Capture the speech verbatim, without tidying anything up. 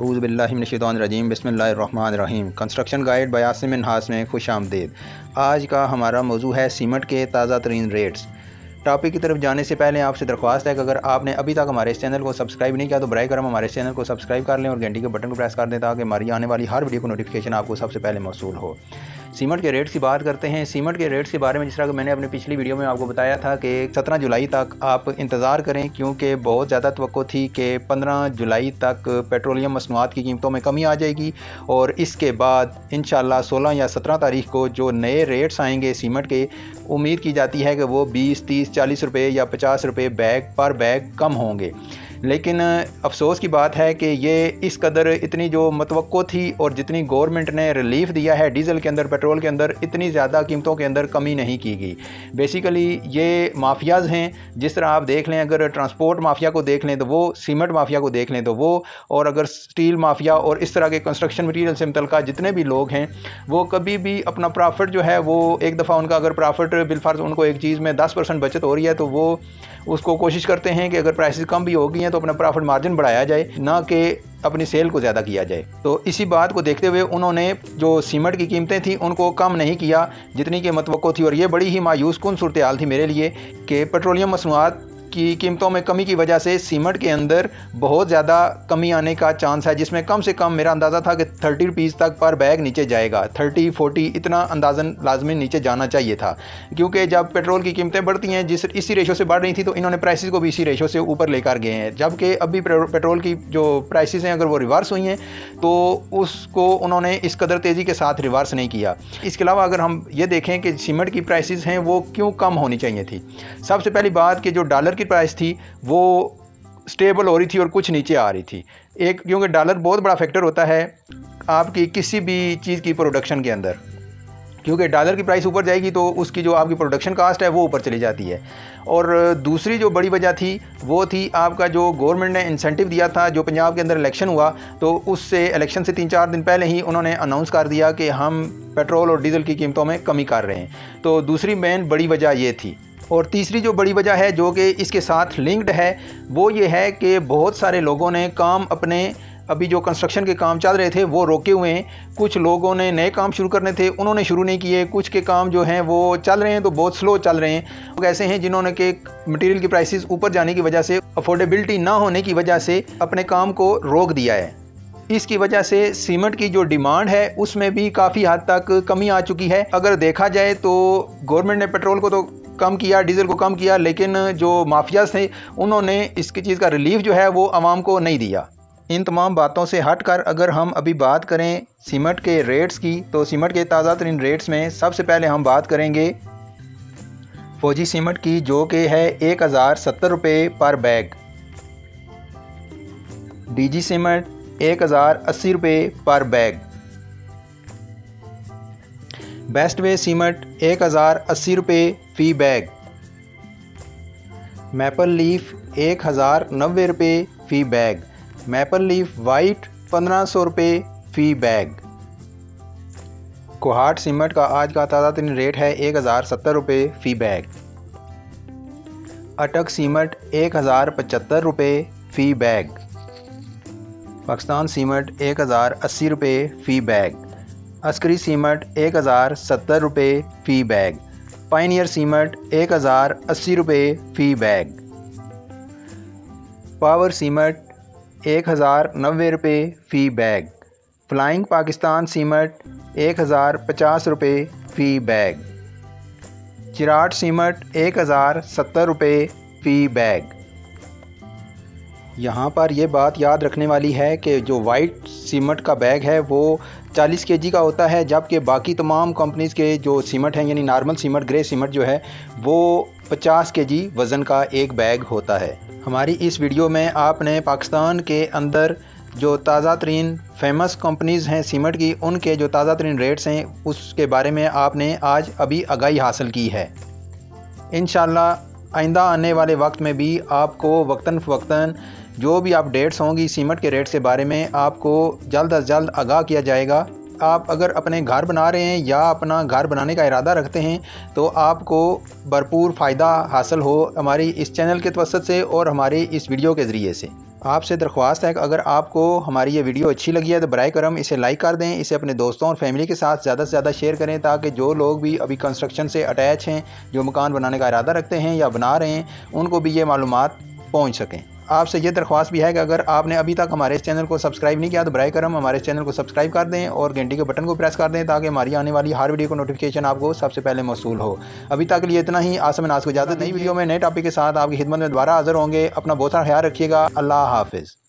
औज़ु बिल्लाहि मिनश्शैतानिर्रजीम बिस्मिल्लाहिर्रहमानिर्रहीम। Construction guide by Asim Minhas में खुश आमदीद। आज का हमारा मौजू है सीमेंट के ताज़ा तरीन रेट्स। टॉपिक की तरफ जाने से पहले आपसे दरख्वास्त है कि अगर आपने अभी तक हमारे इस चैनल को सब्सक्राइब नहीं किया तो बराए करम हमारे इस चैनल को सब्सक्राइब कर लें और घंटी के बटन को प्रेस कर दें ताकि हमारी आने वाली हर वीडियो को नोटिफिकेशन आपको सबसे पहले मौसूल हो। सीमेंट के रेट्स की बात करते हैं। सीमेंट के रेट्स के बारे में जिस तरह कि मैंने अपनी पिछली वीडियो में आपको बताया था कि सत्रह जुलाई तक आप इंतज़ार करें, क्योंकि बहुत ज़्यादा तवक्को थी कि पंद्रह जुलाई तक पेट्रोलियम मसनूआत की कीमतों में कमी आ जाएगी और इसके बाद इंशाल्लाह सोलह या सत्रह तारीख को जो नए रेट्स आएंगे सीमेंट के, उम्मीद की जाती है कि वो बीस तीस चालीस रुपये या पचास रुपये बैग पर बैग कम होंगे। लेकिन अफसोस की बात है कि ये इस कदर इतनी जो मतवक्को थी और जितनी गवर्नमेंट ने रिलीफ दिया है डीज़ल के अंदर, पेट्रोल के अंदर, इतनी ज़्यादा कीमतों के अंदर कमी नहीं की गई। बेसिकली ये माफियाज़ हैं। जिस तरह आप देख लें, अगर ट्रांसपोर्ट माफिया को देख लें तो वो, सीमेंट माफिया को देख लें तो वो, और अगर स्टील माफिया और इस तरह के कंस्ट्रक्शन मटीरियल से मुतल्लिक़ जितने भी लोग हैं वो कभी भी अपना प्रॉफिट जो है वो एक दफ़ा उनका अगर प्रॉफिट बिलफर्ज उनको एक चीज़ में दस परसेंट बचत हो रही है तो वो उसको कोशिश करते हैं कि अगर प्राइसेस कम भी हो गई हैं तो अपना प्रॉफिट मार्जिन बढ़ाया जाए, ना कि अपनी सेल को ज़्यादा किया जाए। तो इसी बात को देखते हुए उन्होंने जो सीमेंट की कीमतें थी उनको कम नहीं किया जितनी कि मतवक्को थी। और ये बड़ी ही मायूस कुन सूरत हाल थी मेरे लिए कि पेट्रोलियम मसनूआत की कीमतों में कमी की वजह से सीमेंट के अंदर बहुत ज़्यादा कमी आने का चांस है, जिसमें कम से कम मेरा अंदाज़ा था कि थर्टी रुपीज़ तक पर बैग नीचे जाएगा। थर्टी फोर्टी इतना अंदाज़न लाजमी नीचे जाना चाहिए था, क्योंकि जब पेट्रोल की कीमतें बढ़ती हैं जिस इसी रेशो से बढ़ रही थी तो इन्होंने प्राइसेस को भी इसी रेशो से ऊपर लेकर गए हैं। जबकि अभी पेट्रोल की जो प्राइसेस हैं अगर वो रिवर्स हुई हैं तो उसको उन्होंने इस कदर तेज़ी के साथ रिवर्स नहीं किया। इसके अलावा अगर हम ये देखें कि सीमेंट की प्राइसेस हैं वो क्यों कम होनी चाहिए थी, सबसे पहली बात कि जो डॉलर प्राइस थी वो स्टेबल हो रही थी और कुछ नीचे आ रही थी। एक, क्योंकि डॉलर बहुत बड़ा फैक्टर होता है आपकी किसी भी चीज़ की प्रोडक्शन के अंदर, क्योंकि डॉलर की प्राइस ऊपर जाएगी तो उसकी जो आपकी प्रोडक्शन कास्ट है वो ऊपर चली जाती है। और दूसरी जो बड़ी वजह थी वो थी आपका जो गवर्नमेंट ने इंसेंटिव दिया था। जो पंजाब के अंदर इलेक्शन हुआ तो उससे इलेक्शन से तीन चार दिन पहले ही उन्होंने अनाउंस कर दिया कि हम पेट्रोल और डीजल की कीमतों में कमी कर रहे हैं। तो दूसरी मेन बड़ी वजह ये थी। और तीसरी जो बड़ी वजह है जो कि इसके साथ लिंक्ड है वो ये है कि बहुत सारे लोगों ने काम अपने, अभी जो कंस्ट्रक्शन के काम चल रहे थे वो रोके हुए हैं। कुछ लोगों ने नए काम शुरू करने थे उन्होंने शुरू नहीं किए। कुछ के काम जो हैं वो चल रहे हैं तो बहुत स्लो चल रहे हैं। लोग ऐसे हैं जिन्होंने के मटेरियल की प्राइसेस ऊपर जाने की वजह से, अफोर्डेबिलिटी ना होने की वजह से अपने काम को रोक दिया है। इसकी वजह से सीमेंट की जो डिमांड है उसमें भी काफ़ी हद तक कमी आ चुकी है। अगर देखा जाए तो गवर्नमेंट ने पेट्रोल को तो कम किया, डीजल को कम किया, लेकिन जो माफियाज थे उन्होंने इसकी चीज़ का रिलीफ जो है वो आवाम को नहीं दिया। इन तमाम बातों से हटकर अगर हम अभी बात करें सीमेंट के रेट्स की, तो सीमेंट के ताज़ा तरीन रेट्स में सबसे पहले हम बात करेंगे फौजी सीमेंट की, जो कि है एक हज़ार सत्तर रुपये पर बैग। डीजी सीमेंट एक हज़ार अस्सी रुपये पर बैग। बेस्ट वे सीमेंट एक हज़ार अस्सी रुपये फ़ी बैग। मैपल लीफ एक हज़ार नब्बे रुपये फ़ी बैग। मैपल लीफ वाइट पंद्रह सौ रुपये फ़ी बैग। कोहाट सीमेंट का आज का ताज़ा तरीन रेट है एक हज़ार सत्तर रुपये फ़ी बैग। अटक सीमेंट एक हज़ार पचहत्तर रुपये फ़ी बैग। पाकिस्तान सीमेंट एक हज़ार अस्सी रुपये फ़ी बैग। अस्करी सीमेंट एक हज़ार सत्तर रुपये फ़ी बैग। पायनियर सीमेंट एक हज़ार अस्सी रुपये फ़ी बैग। पावर सीमेंट एक हज़ार नब्बे रुपये फ़ी बैग। फ्लाइंग पाकिस्तान सीमेंट एक हज़ार पचास रुपये फ़ी बैग। चिराट सीमेंट एक हज़ार सत्तर रुपये फ़ी बैग। यहाँ पर यह बात याद रखने वाली है कि जो वाइट सीमेंट का बैग है वो चालीस केजी का होता है, जबकि बाकी तमाम कंपनीज़ के जो सीमेंट हैं यानी नॉर्मल सीमेंट, ग्रे सीमेंट जो है वो पचास केजी वज़न का एक बैग होता है। हमारी इस वीडियो में आपने पाकिस्तान के अंदर जो ताज़ा तरीन फेमस कंपनीज़ हैं सीमेंट की, उनके जो ताज़ा तरीन रेट्स हैं उसके बारे में आपने आज अभी आगाही हासिल की है। इंशाल्लाह आइंदा आने वाले वक्त में भी आपको वक्तन फ़वक्तन जो भी अपडेट्स होंगी सीमेंट के रेट्स के बारे में आपको जल्द अज जल्द आगाह किया जाएगा। आप अगर अपने घर बना रहे हैं या अपना घर बनाने का इरादा रखते हैं तो आपको भरपूर फ़ायदा हासिल हो हमारी इस चैनल के तवस्सुत से और हमारी इस वीडियो के ज़रिए से। आपसे दरख्वास्त है कि अगर आपको हमारी ये वीडियो अच्छी लगी है तो बराए करम इसे लाइक कर दें, इसे अपने दोस्तों और फैमिली के साथ ज़्यादा से ज़्यादा शेयर करें, ताकि जो लोग भी अभी कंस्ट्रक्शन से अटैच हैं, जो मकान बनाने का इरादा रखते हैं या बना रहे हैं, उनको भी ये मालूमात पहुँच सकें। आपसे ये दरख्वास्त भी है कि अगर आपने अभी तक हमारे इस चैनल को सब्सक्राइब नहीं किया तो बराए करम हमारे इस चैनल को सब्सक्राइब कर दें और घंटी के बटन को प्रेस कर दें, ताकि हमारी आने वाली हर वीडियो को नोटिफिकेशन आपको सबसे पहले मौसूल हो। अभी तक के लिए इतना ही। आसम नाज को इजाज़त। नई वीडियो में नए टॉपिक के साथ आपकी खिदमत में दोबारा हाजिर होंगे। अपना बहुत सारा ख्याल रखिएगा। अल्लाह हाफिज़।